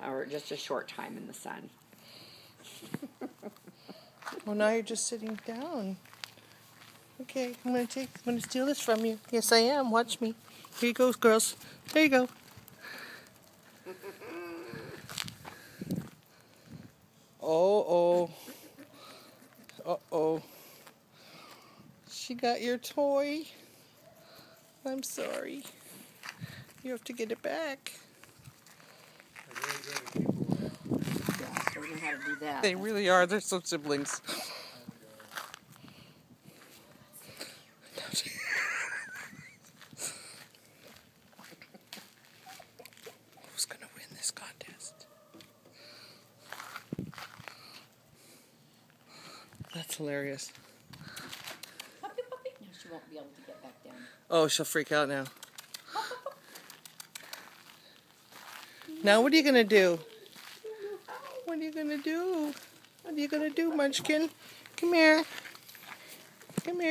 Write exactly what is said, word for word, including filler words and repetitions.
or just a short time in the sun. Well, now you're just sitting down. Okay, I'm gonna take, I'm gonna steal this from you. Yes, I am. Watch me. Here you go, girls. There you go. Oh, oh. Uh-oh. She got your toy. I'm sorry. You have to get it back. Yeah, so we know how to do that. They really are. They're so siblings. Who's gonna win this contest? That's hilarious. Puppy, puppy. No, she won't be able to get back down. Oh, she'll freak out now. Now what are you gonna do? What are you gonna do? What are you gonna do, Munchkin? Come here. Come here.